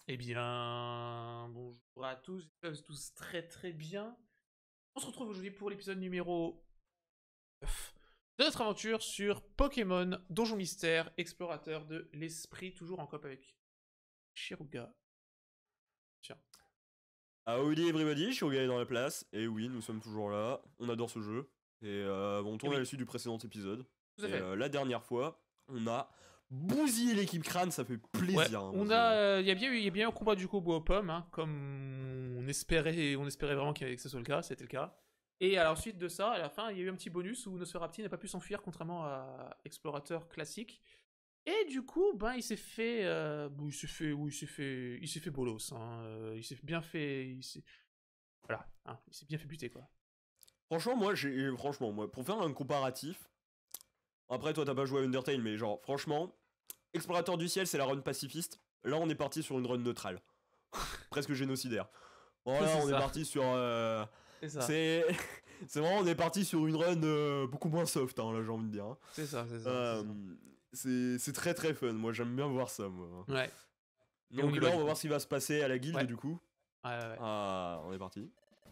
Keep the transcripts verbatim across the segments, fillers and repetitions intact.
Eh bien, bonjour à tous, j'espère que vous êtes tous très très bien. On se retrouve aujourd'hui pour l'épisode numéro neuf de notre aventure sur Pokémon Donjon Mystère, explorateur de l'esprit, toujours en coop avec Shiruga. Tiens. Ah oui everybody, je suis Ogaï dans la place, et oui, nous sommes toujours là, on adore ce jeu, et euh, bon, on Et tourne à oui, la suite du précédent épisode, tout à et fait. euh, la dernière fois, on a bousillé l'équipe crâne, ça fait Ouais, plaisir. Hein, moi, on je- a, il y a bien eu, il y a bien eu un combat du coup au bois aux pommes, hein, comme on espérait, on espérait vraiment que ce soit le cas, c'était le cas. Et à la suite de ça, à la fin, il y a eu un petit bonus où Nosferatu n'a pas pu s'enfuir, contrairement à Explorateur classique. Et du coup, ben, il s'est fait, euh, bon, il s'est fait, oui, il s'est fait, il s'est fait bolos, hein, euh, il s'est bien fait, il s'est, voilà, hein, il s'est bien fait buter, quoi. Franchement, moi, j'ai, franchement, moi, pour faire un comparatif, après, toi, t'as pas joué à Undertale, mais genre, franchement, Explorateur du ciel, c'est la run pacifiste, là, on est parti sur une run neutrale, presque génocidaire. Voilà, C'est on est ça, parti sur... euh, c'est ça, c'est... c'est vraiment, on est parti sur une run euh, beaucoup moins soft, hein, là, j'ai envie de dire. Hein. c'est ça, c'est ça, c'est Euh, ça. c'est c'est très très fun, moi j'aime bien voir ça, moi. Ouais. Et on Donc y là, va on du va coup. voir ce qui va se passer à la guilde, Ouais, du coup. ouais, ouais. ouais. Ah, on est parti.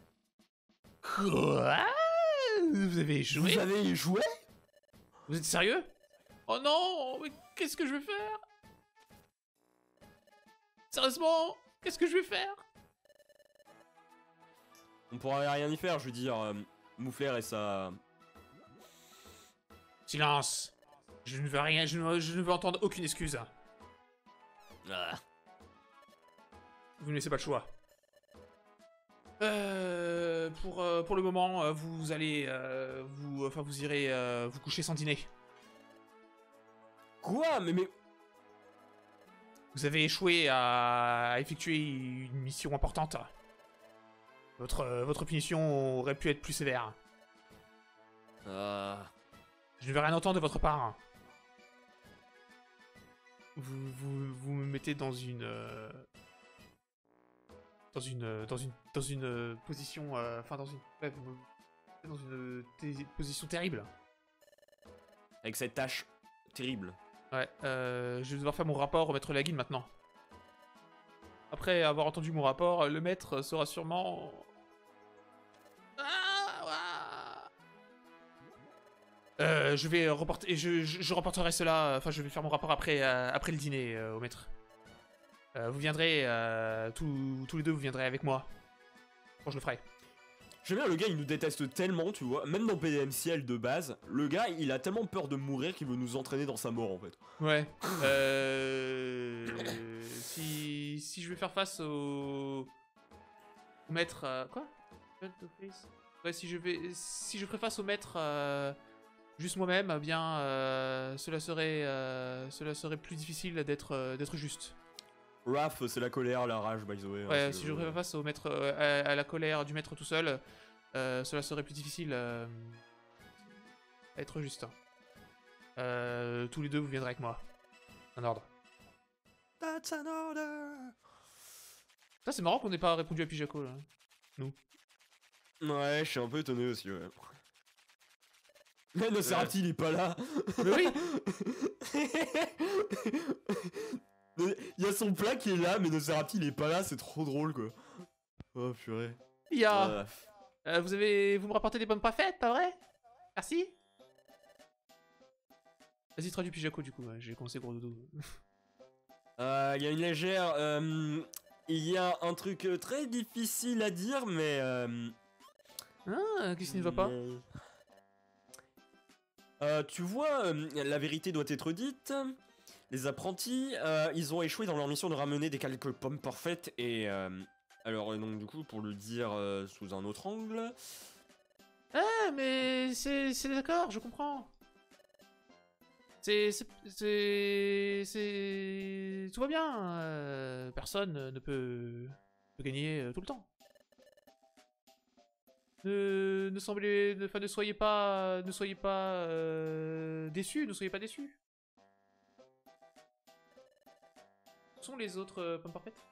Quoi? Vous avez Vous échoué? avez joué? Vous êtes sérieux? Oh non, mais qu'est-ce que je vais faire? Sérieusement, qu'est-ce que je vais faire? On pourra rien y faire, je veux dire. Euh, Moufler et sa... Silence. Je ne veux rien, je ne, je ne veux entendre aucune excuse. Ah. Vous ne laissez pas le choix. Euh, pour, euh, pour le moment, euh, vous allez, euh, vous, enfin, vous irez euh, vous coucher sans dîner. Quoi? Mais mais... Vous avez échoué à effectuer une mission importante. Votre, euh, votre punition aurait pu être plus sévère. Ah... Je ne veux rien entendre de votre part. Vous, vous, vous me mettez dans une... euh, dans une... euh, dans une... dans une euh, position... euh, Enfin, dans une... ouais, vous me mettez dans une euh, té- position terrible. Avec cette tâche terrible. Ouais, euh, je vais devoir faire mon rapport au maître de la guilde maintenant. Après avoir entendu mon rapport, le maître sera sûrement... Ah, ouah. Euh, je vais reporter... Je, je, je reporterai cela... Enfin, je vais faire mon rapport après, euh, après le dîner euh, au maître. Euh, vous viendrez... Euh, tous, tous les deux, vous viendrez avec moi. Quand je le ferai. J'aime bien, le gars, il nous déteste tellement, tu vois. Même dans P D M C L de base, le gars, il a tellement peur de mourir qu'il veut nous entraîner dans sa mort, en fait. Ouais. Euh... si... si je vais faire face au... au maître... euh, Quoi? Ouais, si je vais... Si je ferai face au maître... Euh... juste moi-même, eh bien, euh, cela serait, euh, cela serait plus difficile d'être, euh, d'être juste. Wrath, c'est la colère, la rage, by the way. Hein, Ouais, si si je je ferais face au maître, euh, à, à la colère du maître tout seul, euh, cela serait plus difficile euh, à être juste. Euh, tous les deux, vous viendrez avec moi. En ordre. That's an order. Ça, c'est marrant qu'on n'ait pas répondu à Pijako, là. Nous. Ouais, je suis un peu étonné aussi, ouais. Mais Nosferatu, il est pas là. Mais oui. Il y a son plat qui est là, mais Nosferatu, il est pas là, c'est trop drôle, quoi. Oh, purée. Il y a... Euh, Euh, vous avez... Vous me rapportez des bonnes pas faites, pas vrai? Merci. Vas-y, traduis Pijako, du coup. Ouais, j'ai commencé gros doudou. euh, il y a une légère... euh, il y a un truc euh, très difficile à dire, mais... euh, Ah, qu'est-ce qui ne va pas? mais- Euh, tu vois, euh, la vérité doit être dite. Les apprentis, euh, ils ont échoué dans leur mission de ramener des quelques pommes parfaites et... euh, alors, euh, donc du coup, pour le dire euh, sous un autre angle... Ah, mais c'est c'est d'accord, je comprends. C'est c'est c'est c'est tout va bien. euh, personne ne peut, peut gagner euh, tout le temps. Ne ne semblez, ne, enfin, ne soyez pas ne soyez pas euh, déçus, ne soyez pas déçus. Où sont les autres euh, pommes parfaites?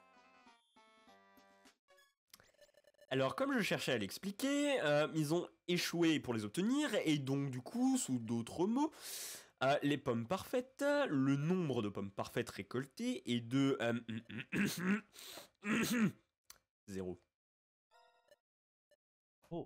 Alors, comme je cherchais à l'expliquer, euh, ils ont échoué pour les obtenir, et donc du coup, sous d'autres mots, Euh, les pommes parfaites, le nombre de pommes parfaites récoltées est de... Euh, zéro. Oh.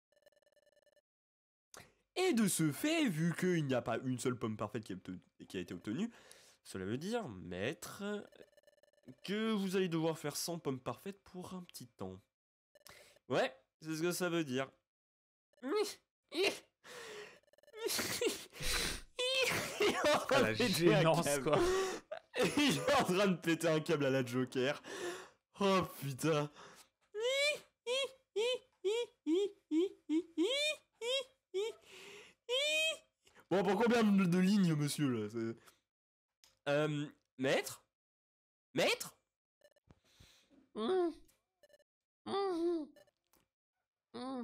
Et de ce fait, vu qu'il n'y a pas une seule pomme parfaite qui a, obtenu, qui a été obtenue, cela veut dire, maître, que vous allez devoir faire cent pommes parfaites pour un petit temps. Ouais, c'est ce que ça veut dire. Ah, la gênance, quoi. Il est en train de péter un câble à la Joker. Oh putain. Bon, pour combien de, de lignes, monsieur, là? Euh... Maître? Maître? Mmh. Mmh. Mmh.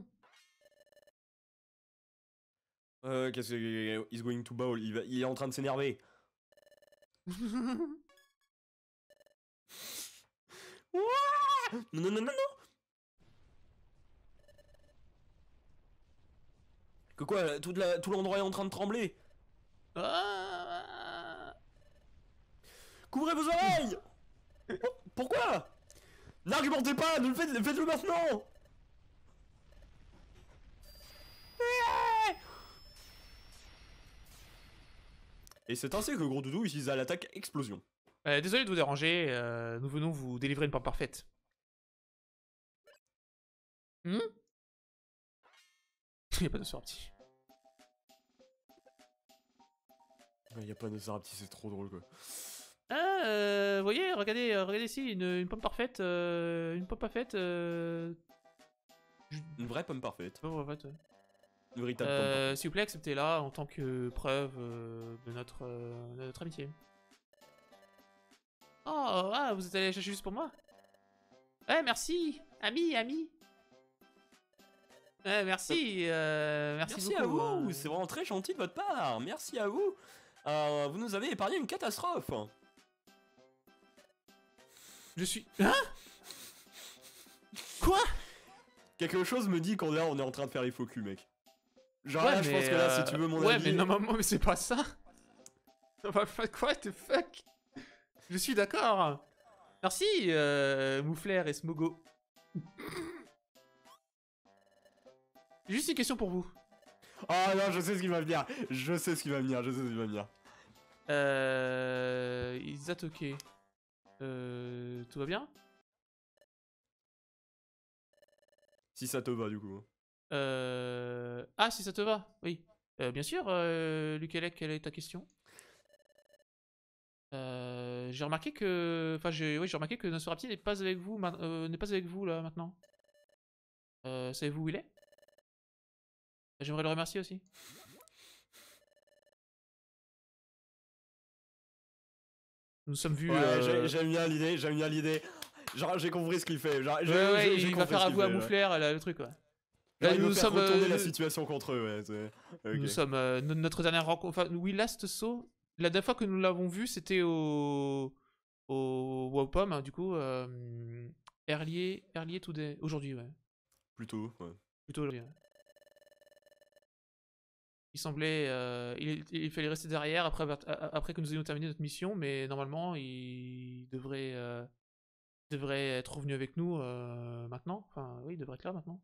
Euh, qu'est-ce que... He's going to bowl, il, va... il est en train de s'énerver. Non, non, non, non, non. Que quoi, toute la... tout l'endroit est en train de trembler. Ah. Couvrez vos oreilles. Pourquoi? N'argumentez pas, ne le faites, faites-le maintenant. Et c'est ainsi que Gros Doudou utilisa l'attaque explosion. Euh, désolé de vous déranger, euh, nous venons vous délivrer une pomme parfaite. Hmm. Il n'y a pas de sortie. Il n'y a pas de Sarapti, c'est trop drôle quoi. Ah, euh, vous voyez, regardez, euh, regardez ici, une, une pomme parfaite, euh, une pomme parfaite. Euh... Une vraie pomme parfaite. Pomme parfaite, ouais. Une véritable Euh, pomme parfaite. S'il vous plaît, acceptez-la en tant que preuve euh, de, notre, euh, de notre amitié. Oh, ah, vous êtes allé la chercher juste pour moi? Ouais, merci, ami, ami. Ouais, merci, euh, merci, Merci beaucoup. à vous, hein. c'est vraiment très gentil de votre part. Merci à vous. Euh, vous nous avez épargné une catastrophe. Je suis... Hein? Quoi? Quelque chose me dit qu'on est là, on est en train de faire les faux culs, mec. Genre Ouais, là, je mais, pense que là, euh, si tu veux mon ouais, avis... mais normalement, mais c'est pas ça. Quoi, the fuck? Je suis d'accord. Merci, euh, Mouflair et Smogo. J'ai juste une question pour vous. Ah non, je sais ce qui va venir. Je sais ce qui va venir, je sais ce qui va venir. Euh... Izatoke. Euh... Tout va bien? Si ça te va, du coup. Euh... Ah, si ça te va, oui. Euh, bien sûr, euh, Lukelec, quelle est ta question? Euh, j'ai remarqué que, enfin, j'ai, oui, j'ai remarqué que Nosferatu n'est pas avec vous, euh, n'est pas avec vous là maintenant. Euh, savez-vous où il est? J'aimerais le remercier aussi. Nous nous sommes vus. Ouais, euh... j'aime bien l'idée, j'aime bien l'idée. Genre, j'ai compris ce qu'il fait. Genre, Ouais, ouais, j'ai, il j'ai va faire avouer à fait, Mouflair là, le truc, ouais. Là, Là, il nous veut faire sommes, retourner euh, la situation contre eux, ouais. C'est... Okay. Nous sommes euh, notre dernière rencontre. Enfin, oui, Last Saw. La dernière fois que nous l'avons vu, c'était au au Wapom, hein, du coup. Euh... Earlier, Earlier Today. Aujourd'hui, ouais. Plutôt, ouais. Plutôt aujourd'hui. Ouais. Il semblait, euh, il, il fallait rester derrière après, après que nous ayons terminé notre mission, mais normalement, il devrait, euh, devrait être revenu avec nous euh, maintenant. Enfin, oui, il devrait être là maintenant.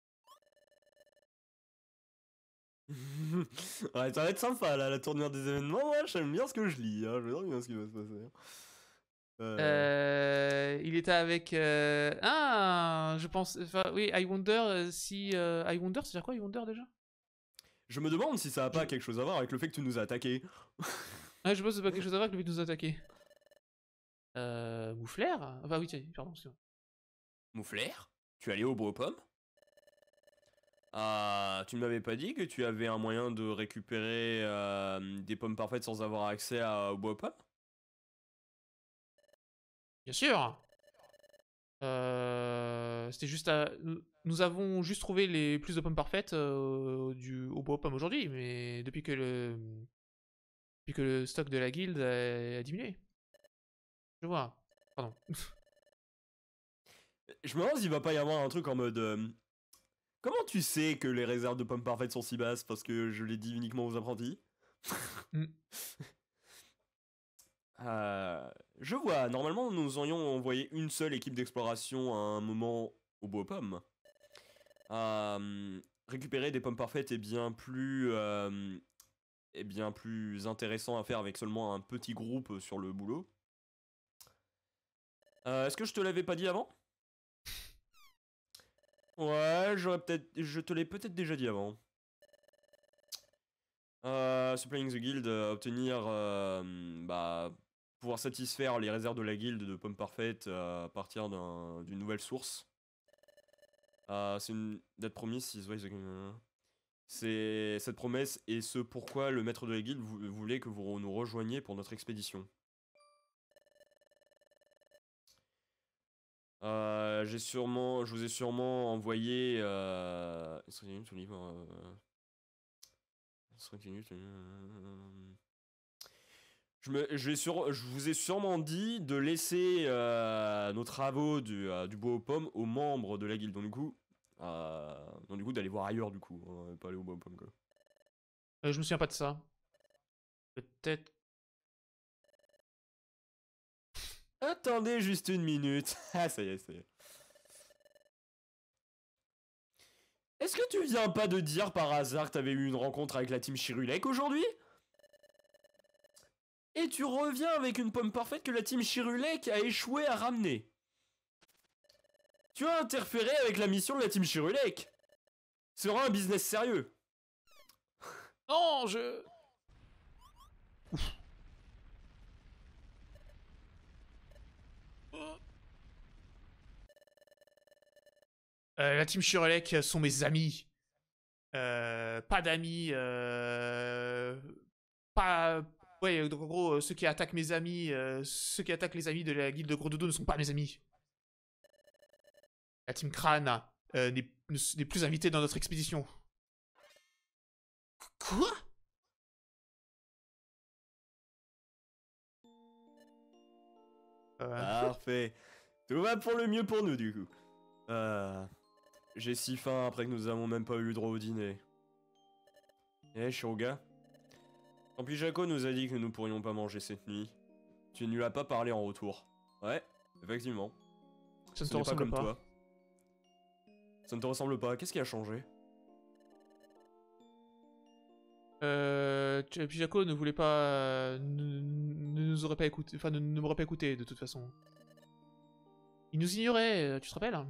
Ouais, ça va être sympa là, la tournure des événements. Moi, j'aime bien ce que je lis. Hein. Je veux bien ce qui va se passer. Euh... Euh, il était avec. Euh... Ah, je pense. Enfin, oui, I wonder si. Euh... I wonder, c'est-à-dire quoi, I wonder déjà? Je me demande si ça a pas je... quelque chose à voir avec le fait que tu nous as attaqué. Ouais, je pense que c'est pas quelque chose à voir avec le fait de nous attaquer. Euh. Mouflair? Enfin, oui, tiens, pardon, excuse-moi. Mouflair? Tu es allé au bois aux pommes? Ah, tu ne m'avais pas dit que tu avais un moyen de récupérer euh, des pommes parfaites sans avoir accès à, au bois aux pommes? Bien sûr. Euh, C'était juste à... Nous avons juste trouvé les plus de pommes parfaites euh, du... au bois aux pommes aujourd'hui, mais depuis que le... Depuis que le stock de la guilde a, a diminué. Je vois. Pardon. Je me demande s'il va pas y avoir un truc en mode... Euh, comment tu sais que les réserves de pommes parfaites sont si basses? Parce que je l'ai dit uniquement aux apprentis. Mm. Euh, je vois, normalement nous aurions envoyé une seule équipe d'exploration à un moment au bois aux pommes. Euh, récupérer des pommes parfaites est bien plus euh, est bien plus intéressant à faire avec seulement un petit groupe sur le boulot. Euh, Est-ce que je te l'avais pas dit avant? Ouais, j'aurais peut-être, je te l'ai peut-être déjà dit avant. Euh, supplying the guild, euh, obtenir, euh, bah, pouvoir satisfaire les réserves de la guilde de pommes parfaites euh, à partir d'un- d'une nouvelle source. Euh, c'est une date promise. is why the- C'est cette promesse et ce pourquoi le maître de la guilde vou- voulait que vous nous rejoigniez pour notre expédition. Euh, j'ai sûrement, je vous ai sûrement envoyé. Euh... ce livre, euh, Je, me, je, vais sur, je vous ai sûrement dit de laisser euh, nos travaux du, euh, du bois aux pommes aux membres de la guilde. Donc du coup, euh, donc, du coup d'aller voir ailleurs du coup, hein, pas aller au bois aux pommes quoi. Euh, je me souviens pas de ça. Peut-être. Attendez juste une minute. Ah ça y est, ça y est. Est-ce que tu viens pas de dire par hasard que t'avais eu une rencontre avec la team Chirulek aujourd'hui? Et tu reviens avec une pomme parfaite que la team Chirulek a échoué à ramener. Tu as interféré avec la mission de la team Chirulek. Ce sera un business sérieux. Non, je. Euh, la team Shirelek sont mes amis. Euh, pas d'amis. Euh... Pas. Ouais, donc en gros, euh, ceux qui attaquent mes amis, euh, ceux qui attaquent les amis de la guilde de Gros Dodo ne sont pas mes amis. La team Crane euh, n'est n'est plus invitée dans notre expédition. Quoi? euh... Parfait. Tout va pour le mieux pour nous du coup. Euh, J'ai si faim après que nous avons même pas eu le droit au dîner. Eh, Shiroga. Tant pis, Jaco nous a dit que nous pourrions pas manger cette nuit. Tu ne lui as pas parlé en retour. Ouais, effectivement. Ça ne Ce te n'est pas ressemble comme pas. toi. Ça ne te ressemble pas. Qu'est-ce qui a changé? Euh, Pijako ne voulait pas, euh, ne, ne nous aurait pas écouté, enfin ne, ne m'aurait pas écouté de toute façon. Il nous ignorait, euh, tu te rappelles?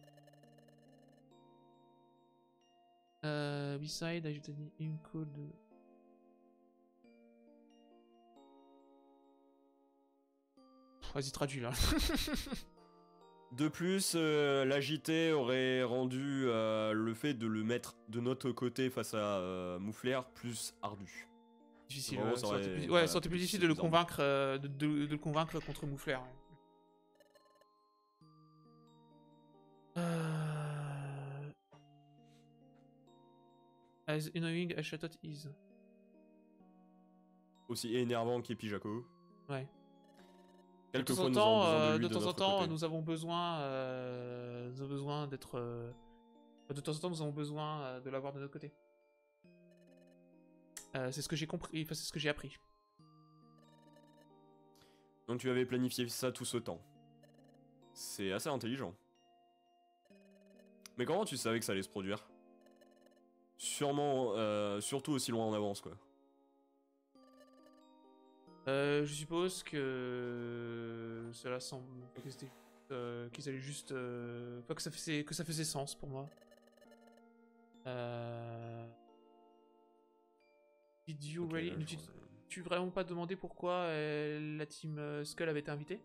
Euh, beside, I just une code. Vas-y, traduis là. De plus, euh, l'A J T aurait rendu euh, le fait de le mettre de notre côté face à euh, Mouflair plus ardu. Difficile, Vraiment, ouais. ça Ça aurait été aurait- plus, ouais, voilà, ça aurait été plus plus- difficile c'est de le plus ardu. convaincre, euh, de, de- de le convaincre contre Mouflair. Ouais. Euh... As annoying as Chatot is. Aussi énervant qu'Epi Jaco. Ouais. De temps Quelquefois, en nous avons temps, besoin de euh, lui de de temps en notre temps, côté. nous avons besoin, euh, nous avons besoin d'être. euh, De temps en temps, nous avons besoin euh, de l'avoir de notre côté. Euh, c'est ce que j'ai compris, enfin, c'est ce que j'ai appris. Donc tu avais planifié ça tout ce temps. C'est assez intelligent. Mais comment tu savais que ça allait se produire? Sûrement, euh, surtout aussi loin en avance, quoi. Euh, je suppose que cela semble que c'était euh, qu'ils allaient juste, euh... enfin, que ça faisait que ça faisait sens pour moi. Euh... Did you Ok, really... là, Tu, je- tu vraiment pas demandé pourquoi euh, la team euh, Skull avait été invitée?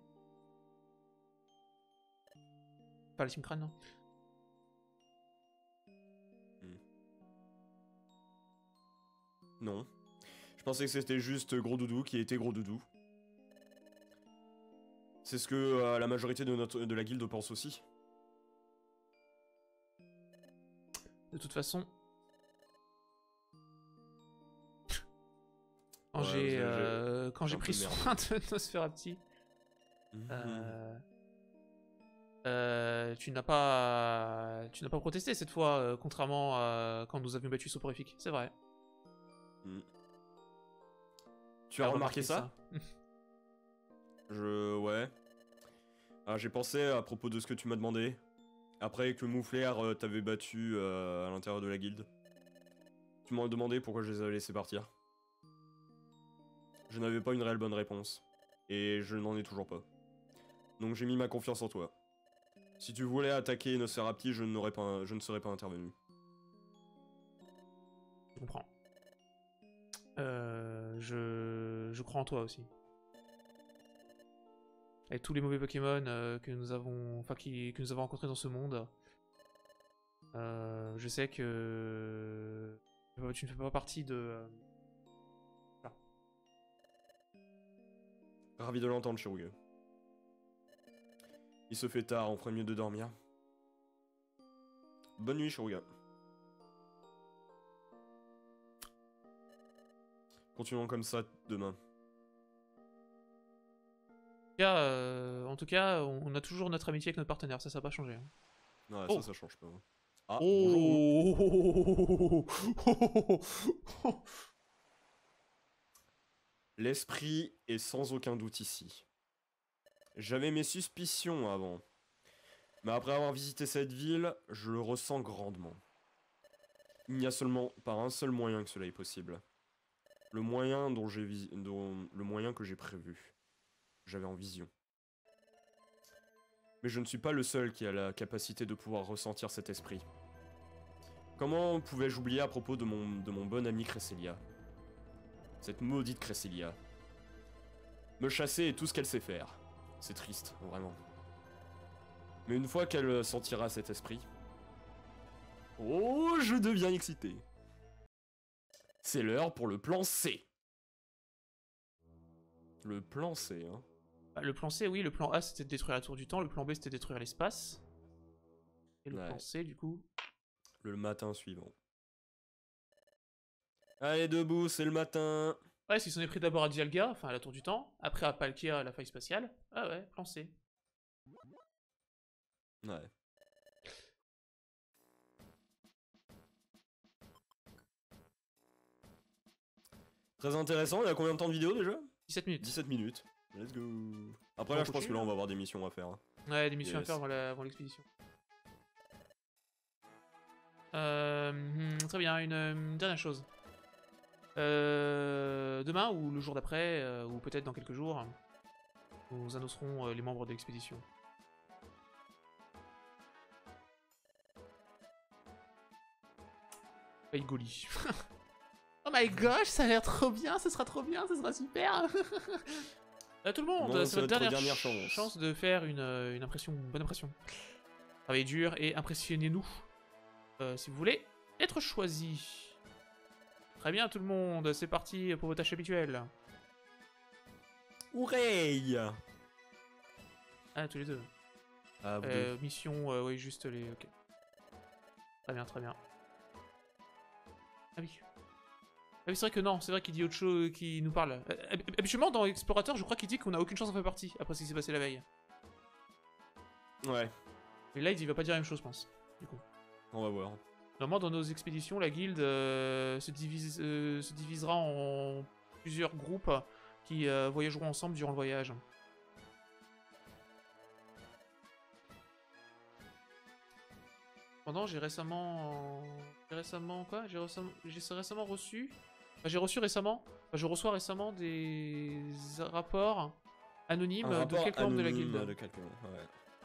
Enfin, la team Crane, non? Hmm. Non. Je pensais que c'était juste Gros Doudou qui était Gros Doudou. C'est ce que euh, la majorité de, notre, de la guilde pense aussi. De toute façon, quand Ouais, j'ai j'ai- euh, quand j'ai j'ai un pris peu de merde. soin de Nosferatu, Mhm. euh, euh, tu n'as pas tu n'as pas protesté cette fois, euh, contrairement à quand nous avions battu Soporifique. C'est vrai. Mhm. Tu as remarqué ça, ça Je... ouais. Ah, j'ai pensé à propos de ce que tu m'as demandé. Après que Mouflair euh, t'avait battu euh, à l'intérieur de la guilde. Tu m'as demandé pourquoi je les avais laissés partir. Je n'avais pas une réelle bonne réponse. Et je n'en ai toujours pas. Donc j'ai mis ma confiance en toi. Si tu voulais attaquer Nosferapti, je, n'aurais pas, je ne serais pas intervenu. Je comprends. Euh, je... je crois en toi aussi. Avec tous les mauvais Pokémon euh, que nous avons, enfin qui, que nous avons rencontrés dans ce monde, euh, je sais que tu ne fais pas partie de. Euh... Voilà. Ravi de l'entendre, Shiruge. Il se fait tard, on ferait mieux de dormir. Bonne nuit, Shiruge. Continuons comme ça demain. Euh, en tout cas, on a toujours notre amitié avec notre partenaire, ça, ça n'a pas changé. Hein. Ouais, oh. ça, ça change pas. Ah, oh. bonjour. L'esprit est sans aucun doute ici. J'avais mes suspicions avant. Mais après avoir visité cette ville, je le ressens grandement. Il n'y a seulement par un seul moyen que cela est possible. Le moyen dont j'ai vis... dont... le moyen que j'ai prévu. J'avais en vision. Mais je ne suis pas le seul qui a la capacité de pouvoir ressentir cet esprit. Comment pouvais-je oublier à propos de mon, de mon bon ami Cresselia? Cette maudite Cresselia. Me chasser est tout ce qu'elle sait faire. C'est triste, vraiment. Mais une fois qu'elle sentira cet esprit... Oh, je deviens excité. C'est l'heure pour le plan C. Le plan C, hein. Bah, le plan C, oui, le plan A c'était de détruire la tour du temps, le plan B c'était de détruire l'espace. Et le ouais. plan C, du coup... Le matin suivant. Allez, debout, c'est le matin. Ouais, s'ils s'en est pris d'abord à Dialga, enfin à la tour du temps, après à Palkia, à la faille spatiale. Ah ouais, plan C. Ouais. Très intéressant, il y a combien de temps de vidéo déjà? dix-sept minutes. dix-sept minutes. Let's go. Après là, je pense que là, on va avoir des missions à faire. Hein. Ouais, des missions yes. à faire avant l'expédition. Euh, hmm, très bien, une, une dernière chose. Euh, demain ou le jour d'après, euh, ou peut-être dans quelques jours, nous annoncerons euh, les membres de l'expédition. Paigoli. Oh my gosh, ça a l'air trop bien, ce sera trop bien, ce sera super. À tout le monde, c'est votre dernière, dernière ch chance. chance de faire une, une impression, une bonne impression. Travaillez dur et impressionnez-nous. Euh, si vous voulez être choisi. Très bien tout le monde, c'est parti pour vos tâches habituelles. Hooray! Ah, tous les deux. Ah, vous euh, deux. Mission, euh, oui, juste les... Ok. Très bien, très bien. Ah oui. Ah oui, c'est vrai que non, c'est vrai qu'il dit autre chose, qu'il nous parle. Euh, habituellement, dans Explorateur, je crois qu'il dit qu'on a aucune chance d'en faire partie, après ce qui s'est passé la veille. Ouais. Et là, il dit, il va pas dire la même chose, je pense. Du coup. On va voir. Normalement, dans nos expéditions, la guilde euh, se, divise, euh, se divisera en plusieurs groupes qui euh, voyageront ensemble durant le voyage. Pendant, j'ai récemment... J'ai récemment... Quoi J'ai récemment... récemment reçu... Enfin, j'ai reçu récemment... Enfin, je reçois récemment des rapports anonymes Un de rapport quelques membres de la guilde. De quelqu'un, ouais.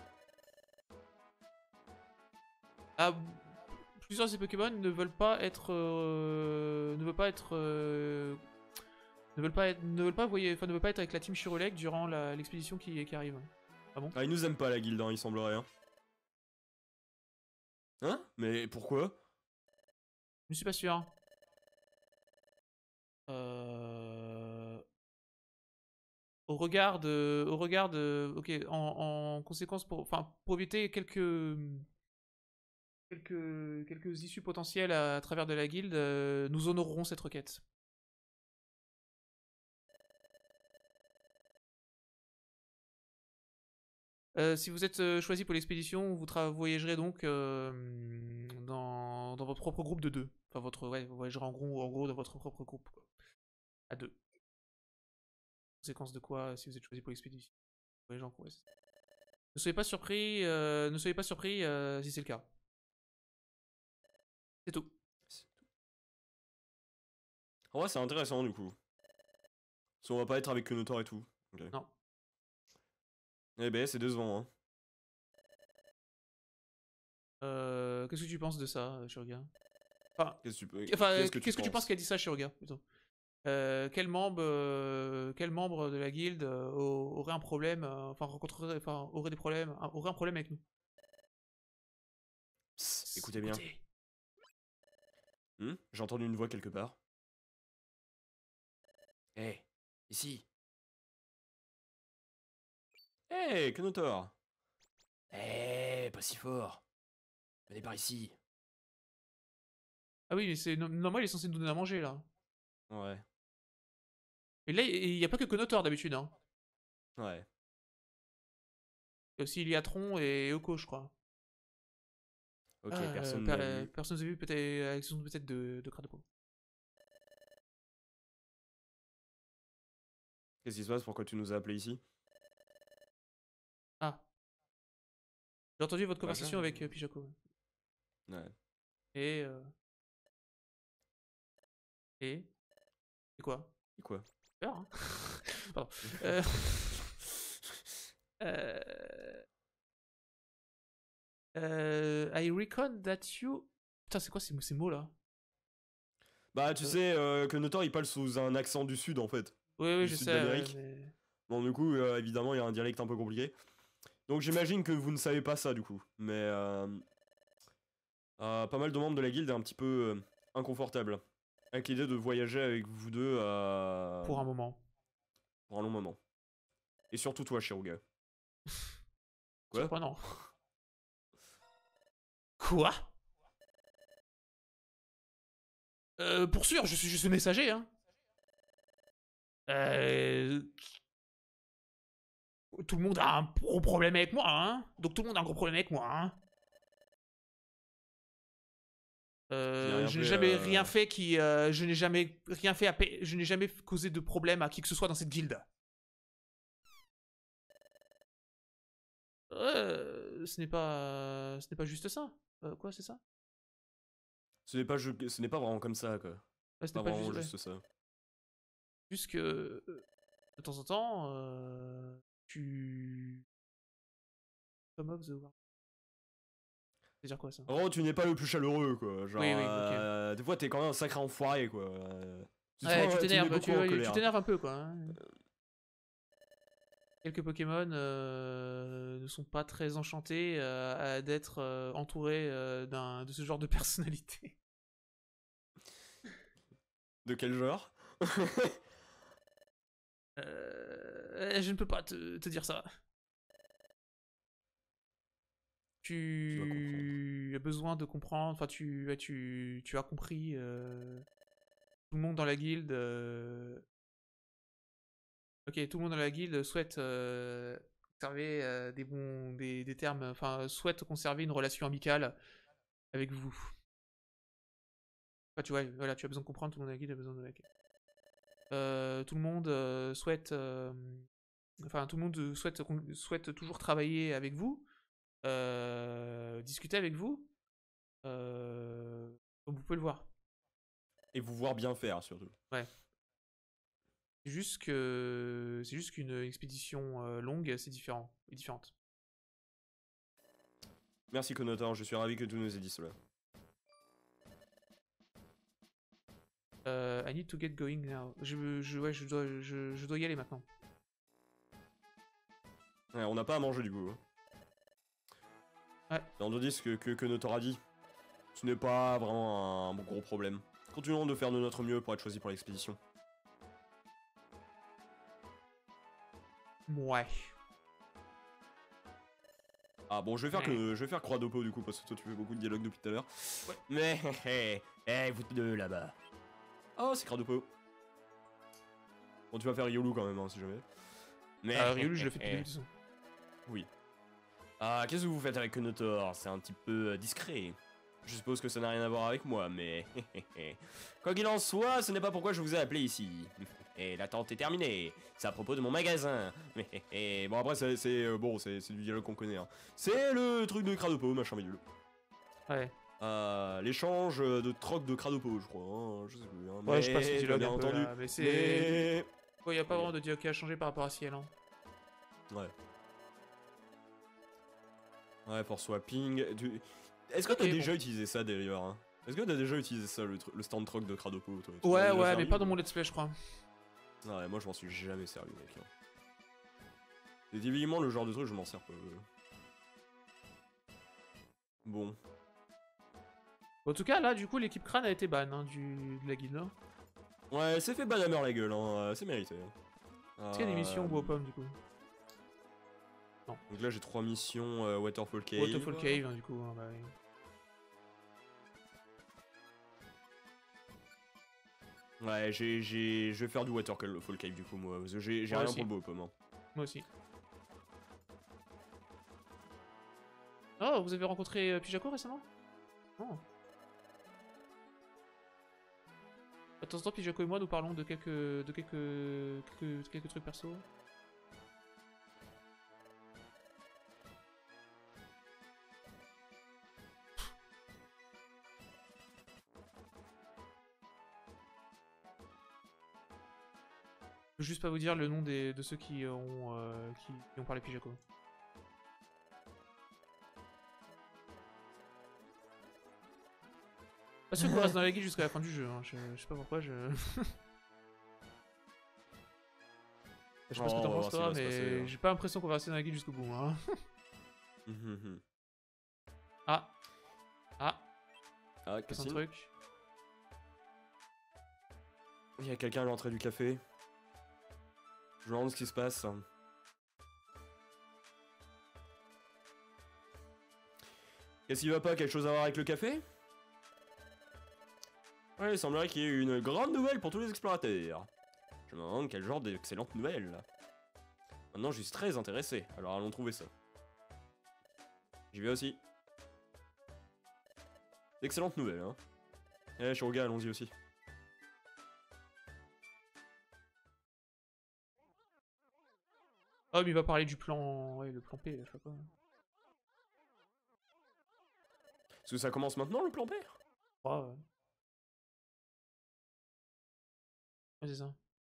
Ah, plusieurs de ces Pokémon ne veulent pas être... Euh, ne veulent pas être... Euh, ne veulent pas être... Ne veulent pas, voyez, enfin, ne veulent pas être avec la team Chirolec durant l'expédition qui, qui arrive. Ah bon? Ah, ils nous aiment pas la guilde, hein, il semblerait. Hein, hein? Mais pourquoi? Je ne suis pas sûr. Euh... Au regard de... Au regard de... Ok, en, en conséquence, pour, enfin, pour éviter quelques... Quelques, quelques issues potentielles à, à travers de la guilde, euh, nous honorerons cette requête. Euh, si vous êtes euh, choisi pour l'expédition, vous voyagerez donc euh, dans, dans votre propre groupe de deux. Enfin, votre, ouais, vous voyagerez en gros, en gros dans votre propre groupe. Quoi. À deux. conséquence de quoi si vous êtes choisi pour l'expédition. Les gens, ouais, ne soyez pas surpris, euh, ne soyez pas surpris euh, si c'est le cas. C'est tout. En vrai, c'est intéressant du coup. Parce qu'on va pas être avec Kenotor et tout. Okay. Non. Eh ben, c'est décevant, hein. Euh, Qu'est-ce que tu penses de ça, Shiroga? Enfin, qu'est-ce que tu, peux... enfin, qu'est-ce que, qu'est-ce tu, que tu penses qu'elle dit ça, Shiroga, plutôt? Euh, quel membre, euh, quel membre de la guilde euh, aurait un problème, euh, enfin rencontrerait, enfin aurait des problèmes, un- aurait un problème avec nous? Psst, écoutez bien. Hmm, j'ai entendu une voix quelque part. Hé, hey, ici. Hé, hey, Kenotor. Hé, hey, pas si fort. Venez par ici. Ah oui, mais c'est normalement il est censé nous donner à manger là. Ouais. Et là, il n'y a pas que Konotor d'habitude, hein. Ouais. Il y a aussi Iliatron et Oko, je crois. Ok, Ah, personne per n'a vu. personne n'a vu, peut-être, avec son peut-être de, de Crade de Peau. Qu'est-ce qui se passe? Pourquoi tu nous as appelés ici? Ah. J'ai entendu votre Bah, conversation avec euh, Pichako. Ouais. Et. Euh... Et. Et quoi? Et quoi? Peur, hein. Pardon. euh... euh... Euh, I reckon that you. Putain, c'est quoi ces, ces mots là? Bah, tu Euh. sais, euh, Kenotor il parle sous un accent du sud en fait. Oui, oui, du je sud sais. d'Amérique. Ouais, mais... Bon, du coup, euh, évidemment, il y a un dialecte un peu compliqué. Donc, j'imagine que vous ne savez pas ça du coup. Mais. Euh, euh, pas mal de membres de la guilde est un petit peu euh, inconfortable. Avec l'idée de voyager avec vous deux euh, Pour un moment. pour un long moment. Et surtout toi, Shiroga. Quoi? Surprenant. Quoi? Euh, pour sûr, je suis juste messager, hein. Euh... Tout le monde a un gros problème avec moi, hein. Donc tout le monde a un gros problème avec moi, hein. Euh, je n'ai jamais euh... rien fait qui, euh, je n'ai jamais rien fait, à je n'ai jamais causé de problème à qui que ce soit dans cette guilde. Euh, ce n'est pas, ce n'est pas juste ça. Euh, quoi, c'est ça? Ce n'est pas, je... ce n'est pas vraiment comme ça, quoi. Ouais, ce Pas n'est pas vraiment juste, juste ouais. ça. Juste que de temps en temps, euh, tu come off the war. C'est-à-dire quoi ça? Oh, tu n'es pas le plus chaleureux, quoi. Genre, Oui, oui, ok. euh, des fois, t'es quand même un sacré enfoiré, quoi. Euh, Ouais, tu tu t'énerves, beaucoup en tu colère. t'énerves un peu, quoi. Hein. Quelques Pokémon euh, ne sont pas très enchantés euh, d'être euh, entourés euh, de ce genre de personnalité. De quel genre? euh, Je ne peux pas te, te dire ça. Tu, tu as besoin de comprendre, enfin tu, tu, tu as compris, euh, tout le monde dans la guilde... Euh... Ok, tout le monde dans la guilde souhaite... Euh... conserver euh, des bons des, des termes, enfin souhaite conserver une relation amicale avec vous. Enfin, tu vois, voilà, tu as besoin de comprendre, tout le monde dans la guilde a besoin de la guilde. Euh, tout le monde euh, souhaite, euh, enfin tout le monde souhaite souhaite toujours travailler avec vous, euh, discuter avec vous, euh, comme vous pouvez le voir. Et vous voir bien faire, surtout. Ouais. C'est juste que c'est juste qu'une expédition euh, longue, c'est différent, est différente. Merci Konotor, je suis ravi que tu nous aies dit cela. Euh, I need to get going now. Je, je, ouais, je dois, je, je dois y aller maintenant. Ouais, on n'a pas à manger du coup. Ouais. Et on nous dit ce que, que, que Notor a dit. Ce n'est pas vraiment un gros problème. Continuons de faire de notre mieux pour être choisis pour l'expédition. Ouais. Ah bon, je vais faire Ouais. que je vais faire Croix d'Oppo du coup parce que toi tu fais beaucoup de dialogue depuis tout à l'heure. Ouais. Mais hé hé, vous deux là-bas. Oh, c'est Croix d'Oppo. Bon, tu vas faire Yolu quand même, hein, si jamais. Mais Euh, Ryulu, je le fais depuis le début de toute façon. Oui. Ah, qu'est-ce que vous faites avec Notor? C'est un petit peu euh, discret. Je suppose que ça n'a rien à voir avec moi, mais... Quoi qu'il en soit, ce n'est pas pourquoi je vous ai appelé ici. Et l'attente est terminée. C'est à propos de mon magasin. Bon, après, c'est euh, bon, c'est du dialogue qu'on connaît. Hein. C'est le truc de Cradopo, machin bidule. Ouais. Euh, L'échange de troc de Cradopo, je crois. Hein, je sais plus. Hein, Ouais, je passe le dialogue bien un peu, entendu. là, mais c'est... Mais... Il n'y a pas vraiment de dialogue qui a changé par rapport à Ciel. Hein. Ouais. Ouais, pour swapping... Du... Est-ce que Ok, t'as déjà bon. utilisé ça, d'ailleurs hein? Est-ce que t'as déjà utilisé ça, le, le stand troc de Cradopo, toi? Tu Ouais, l'as déjà ouais, servi, mais pas dans ou- mon let's play, je crois. Ouais, moi je m'en suis jamais servi, mec. Hein. C'est typiquement le genre de truc, je m'en sers pas. Bon. En tout cas, là, du coup, l'équipe crâne a été ban hein, du... de la guilde. Hein. Ouais, c'est fait banhammer la gueule, hein. euh, c'est mérité. Est-ce qu'il y a des missions Euh, au bois aux pommes, du coup? Non. Donc là j'ai trois missions, euh, Waterfall Cave. Waterfall Cave, hein, du coup. Hein, bah, oui. Ouais, j'ai, j'ai, je vais faire du Waterfall Cave du coup moi, parce que j'ai j'ai Moi rien aussi. pour le bois aux pommes. Hein. Moi aussi. Oh, vous avez rencontré euh, Pijako récemment? Non. De temps en temps, Pijako et moi, nous parlons de quelques, de quelques, quelques, quelques trucs perso. Je peux juste pas vous dire le nom des, de ceux qui ont, euh, qui, qui ont parlé Pijako. Pas sûr qu'on reste dans la guilde jusqu'à la fin du jeu, hein. je, je sais pas pourquoi, je... je sais pas ce que Oh, t'en on va penses voir ce qui toi, va se passer, mais hein. j'ai pas l'impression qu'on va rester dans la guilde jusqu'au bout. Hein. Mhm. Ah. Ah, Ah, c'est un Cassine. truc. Il y a quelqu'un à l'entrée du café. Je me demande ce qui se passe. Qu'est-ce qui va pas? Quelque chose à voir avec le café? Ouais, il semblerait qu'il y ait une grande nouvelle pour tous les explorateurs. Je me demande quel genre d'excellente nouvelle. Maintenant, je suis très intéressé, alors allons trouver ça. J'y vais aussi. Excellente nouvelle, hein. Eh, Shoga, allons-y aussi. Oh, mais il va parler du plan... Ouais, le plan P, je sais pas. Est-ce que ça commence maintenant, le plan P? Ouais, ouais. Ouais, c'est ça.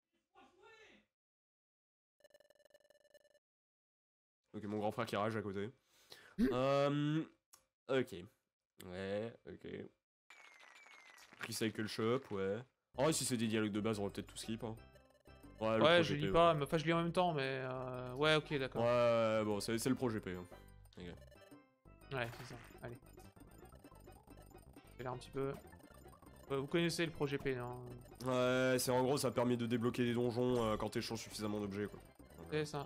Ok, mon grand frère qui rage à côté. euh, ok. Ouais, ok. Recycle Shop, ouais. Oh, si c'est des dialogues de base, on va peut-être tout skip. Hein. Ouais, le Ouais, projet je lis P, pas, ouais. mais enfin je lis en même temps, mais... Euh... Ouais, ok, d'accord. Ouais, bon, c'est le projet P. Hein. Okay. Ouais, c'est ça, allez. Je vais là un petit peu... Ouais, vous connaissez le projet P, non? Ouais, c'est en gros, ça permet de débloquer des donjons euh, quand t'échanges suffisamment d'objets, quoi. C'est ça.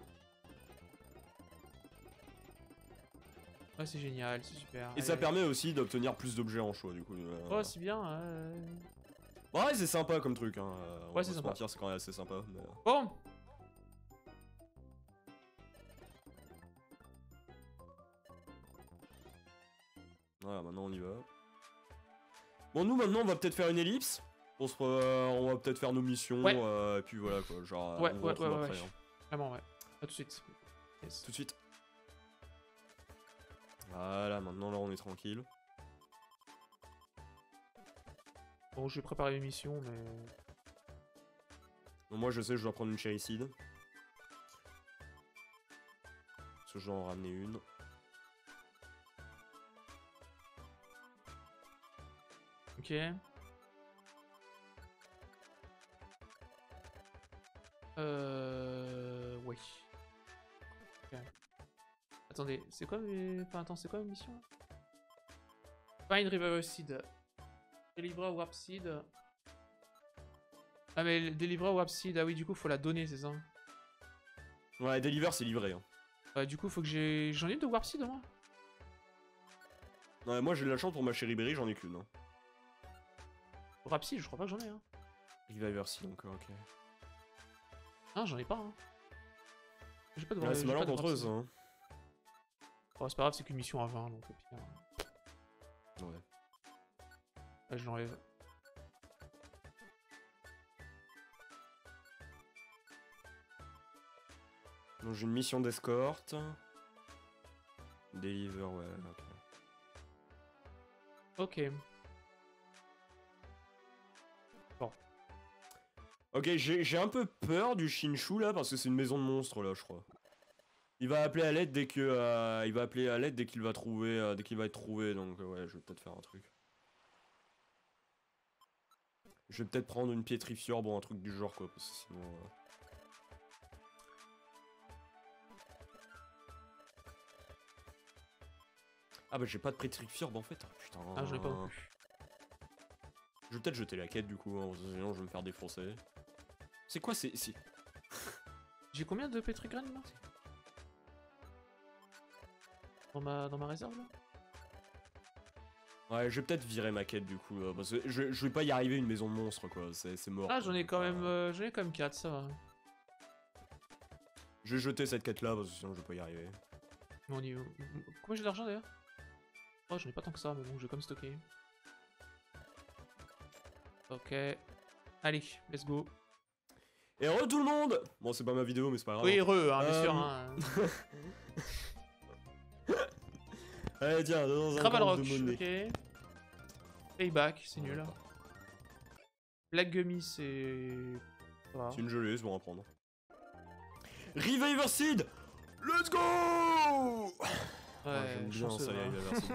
Ouais, c'est génial, c'est super. Et allez, ça allez. permet aussi d'obtenir plus d'objets en choix, du coup. Euh... Oh, c'est bien, ouais. Ouais, c'est sympa comme truc, hein. euh, on Ouais, va c'est pas se sympa. mentir, c'est quand même assez sympa. Mais... Bon. Voilà, maintenant on y va. Bon, nous maintenant on va peut-être faire une ellipse. On, se, euh, on va peut-être faire nos missions. Ouais. Euh, et puis voilà quoi. Genre, Ouais, on vous ouais, retrouve ouais, ouais, après. ouais. Hein. Vraiment, ouais. À tout de suite. Yes. Tout de suite. Voilà, maintenant là on est tranquille. Bon, je vais préparer l'émission, mais... Bon, moi je sais, je dois prendre une chéricide. Parce que je dois en ramener une. Ok. Euh... Oui. Ok. Attendez, c'est quoi mes... Enfin, attends, c'est quoi ma mission? Find River Seed. Délivrer Warp Seed. Ah, mais délivrer Warp Seed, ah oui, du coup, faut la donner, c'est ça? Ouais, Deliver c'est livré. Hein. Ouais, du coup, faut que j'ai... J'en ai une de Warp Seed, moi? Ouais, moi j'ai de la chance pour ma chériberry, j'en ai qu'une. Hein. Warp Seed, je crois pas que j'en ai, hein. Reviver Seed encore, ok. Non, j'en ai pas, hein. J'ai pas de Ouais, Warp c'est j'ai malin pas de contre Warp eux Seed. ça. Hein. Oh, c'est pas grave, c'est qu'une mission à vingt, donc au pire. Ouais. Ah, je l'enlève. Donc j'ai une mission d'escorte. Deliver, ouais, ok. Ok. Bon. Ok, j'ai un peu peur du Shinshu là, parce que c'est une maison de monstres là, je crois. Il va appeler à l'aide dès que euh, il va appeler à l'aide dès qu'il va trouver euh, dès qu'il va être trouvé, donc euh, ouais, je vais peut-être faire un truc. Je vais peut-être prendre une Pietrifiore, bon un truc du genre quoi, parce que sinon. Euh... Ah bah j'ai pas de Pietrifiore en fait. Putain. Ah, j'en ai pas non plus. Je vais peut-être jeter la quête du coup, hein, sinon je vais me faire défoncer. C'est quoi c'est. J'ai combien de Petrigraines là? Dans ma, dans ma réserve là? Ouais, je vais peut-être virer ma quête du coup, là, parce que je, je vais pas y arriver une maison de monstre quoi, c'est mort. Ah, j'en ai quand euh... même euh, j'en ai quand même quatre, ça va. Je vais jeter cette quête là, parce que sinon je vais pas y arriver. Bon, on y... Combien j'ai d'argent d'ailleurs? Oh, j'en ai pas tant que ça, mais bon, je vais comme stocker. Ok. Allez, let's go. Et re tout le monde. Bon, c'est pas ma vidéo, mais c'est pas grave. Oui, re, hein, bien euh... sûr. Hein. Allez, tiens, dans un Crabble Rock, de monnaie. ok. Payback, c'est nul. Black Gummy, c'est... C'est une gelée, c'est bon à prendre. Reviver Seed. Let's go. Ouais, ah, j'aime bien ça, hein. Reviver Seed.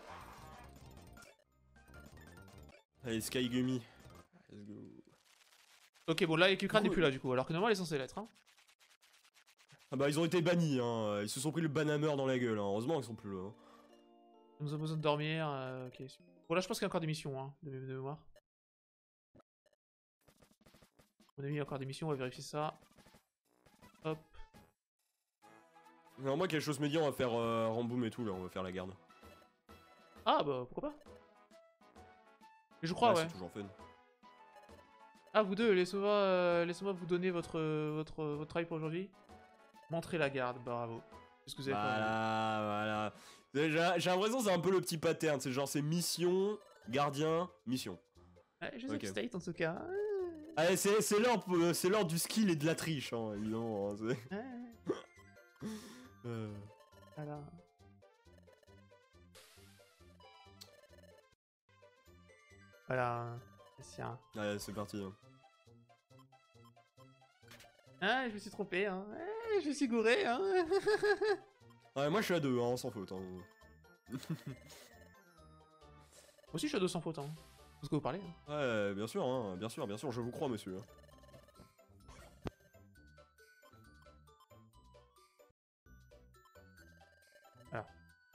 Allez, Sky Gummy. Let's go. Ok, bon, là, Ecucrane n'est plus là, du coup, alors que normalement, elle est censée l'être. Hein. Ah bah, ils ont été bannis, hein. Ils se sont pris le banhammer dans la gueule, hein. Heureusement qu'ils sont plus là. Hein. Nous avons besoin de dormir, euh, ok. Bon, là, je pense qu'il y a encore des missions, hein, de, de mémoire. On a mis encore des missions, on va vérifier ça. Hop. Alors moi, quelque chose me dit, on va faire euh, Ramboom et tout, là, on va faire la garde. Ah, bah, pourquoi pas. Je crois, ouais. C'est toujours fun. Ah, vous deux, laissez-moi euh, laissez-moi vous donner votre, votre, votre travail pour aujourd'hui. Montrer la garde, bravo. Qu'est-ce que vous avez Voilà, voilà. J'ai l'impression que c'est un peu le petit pattern, c'est genre c'est mission, gardien, mission. Ouais, je sais okay. que State en tout cas. Allez, c'est l'heure du skill et de la triche, hein, évidemment. Hein, euh... Voilà. Voilà. Allez, c'est parti. Hein. Ah, je me suis trompé, hein. Ah, je me suis gouré, hein. Ouais, moi je suis à deux, hein, sans faute. Hein. Moi aussi je suis à deux sans faute, hein. C'est ce que vous parlez. Hein. Ouais, bien sûr, hein, bien sûr, bien sûr, je vous crois, monsieur. Alors.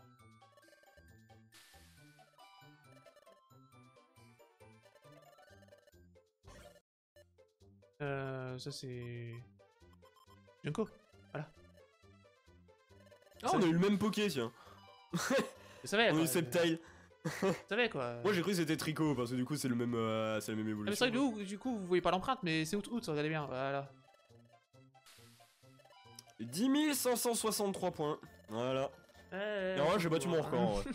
Euh, ça c'est... Junko, voilà. Ah, on a eu le même poké, tiens. Je savais, on a eu Sceptile. Je savais, quoi. Moi j'ai cru que c'était Tricot, parce que du coup c'est le même, euh, c'est la même évolution. Ah, mais c'est vrai que du coup vous voyez pas l'empreinte, mais c'est out-out, regardez bien, voilà. dix mille cinq cent soixante-trois points, voilà. Ouais, et en vrai j'ai battu mon record, ouais.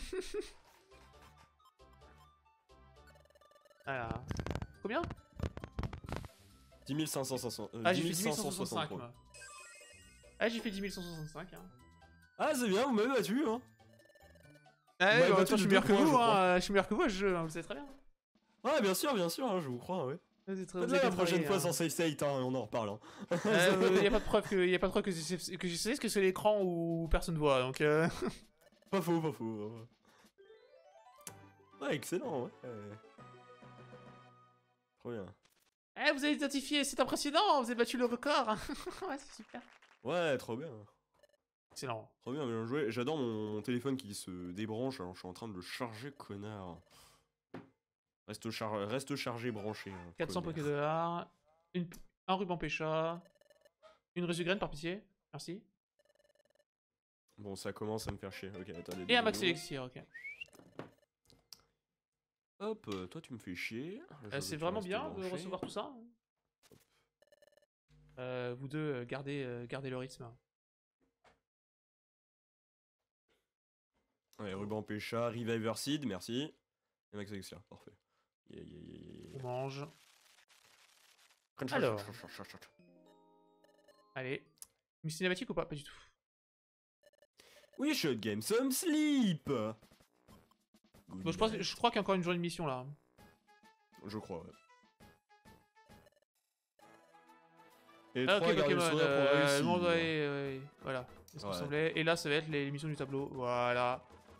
Voilà. Combien? dix mille cinq cent soixante. Euh, ah, j'ai fait dix mille cent soixante-cinq, moi. Ah, j'ai fait dix mille cent soixante-cinq, hein. Ah, c'est bien, vous m'avez battu, hein. Ah, ouais, bah, je suis meilleur que vous, hein. Je suis meilleur que vous à ce jeu, hein, vous savez très bien. Ouais, bien sûr, bien sûr, hein, je vous crois, ouais. Peut-être la prochaine fois hein. sans save state, hein, on en reparle. Hein. euh, y a pas de preuve que, y a pas de preuve que je que sais ce que c'est l'écran où personne voit, donc. Euh... Pas faux, pas faux. Ouais, excellent, ouais. Trop bien. Eh, vous avez identifié, c'est impressionnant, vous avez battu le record. Ouais, c'est super. Ouais, trop bien. Excellent. Trop bien, bien joué. J'adore mon, mon téléphone qui se débranche, alors je suis en train de le charger, connard. Reste, char reste chargé, branché. Hein, quatre cents poké dollars, une... un ruban pêcha, une résugraine par pitié, merci. Bon, ça commence à me faire chier. Ok, attendez. Et un max élixir, ok. Hop, euh, toi tu me fais chier. Euh, C'est vraiment bien branché. de recevoir tout ça. Euh, vous deux, euh, gardez, euh, gardez le rythme. Ouais, ruban pêcha, reviver seed, merci. Et max élixir, parfait. Yeah, yeah, yeah, yeah. On mange. Crunch, Alors. crunch, crunch, crunch, crunch. Allez. Une cinématique ou pas? Pas du tout. We should game some sleep. Bon, je, pense, je crois qu'il y a encore une journée de mission là. Je crois, ouais. Et Ah, ok, trois garder le Pokémon. sourire pour Euh, réussir. le monde, ouais, ouais, voilà. C'est ce qu'on Ouais. semblait. Et là, ça va être les missions du tableau. Voilà.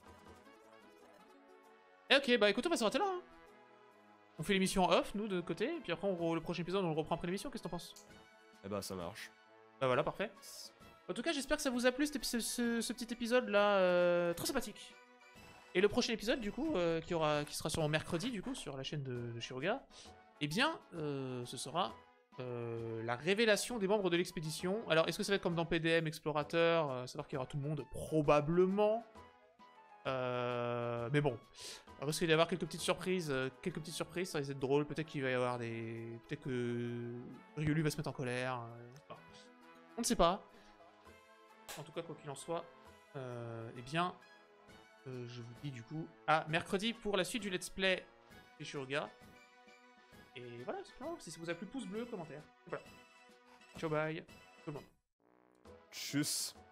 Et ok, bah écoute, on va s'arrêter là. Hein. On fait l'émission en off, nous, de notre côté. Et puis après, on, le prochain épisode, on le reprend après l'émission. Qu'est-ce que t'en penses? Eh bah, ça marche. Bah voilà, parfait. En tout cas, j'espère que ça vous a plu, ce, ce, ce, ce petit épisode-là. Euh, très sympathique. Et le prochain épisode, du coup, euh, qui, aura, qui sera sur mercredi, du coup, sur la chaîne de, de Shiroga, eh bien, euh, ce sera euh, la révélation des membres de l'expédition. Alors, est-ce que ça va être comme dans P D M Explorateur, euh, savoir qu'il y aura tout le monde? Probablement. Euh, mais bon, on risque d'y avoir quelques petites surprises, euh, quelques petites surprises, ça risque d'être drôle. Peut-être qu'il va y avoir des... Peut-être que Riolu va se mettre en colère. Euh, enfin, on ne sait pas. En tout cas, quoi qu'il en soit, euh, eh bien... Euh, je vous dis du coup à mercredi pour la suite du let's play chez Shiroga. Et voilà, c'est pas grave. Si ça vous a plu, pouce bleu, commentaire. Et voilà. Ciao, bye, tout le monde. Tchuss.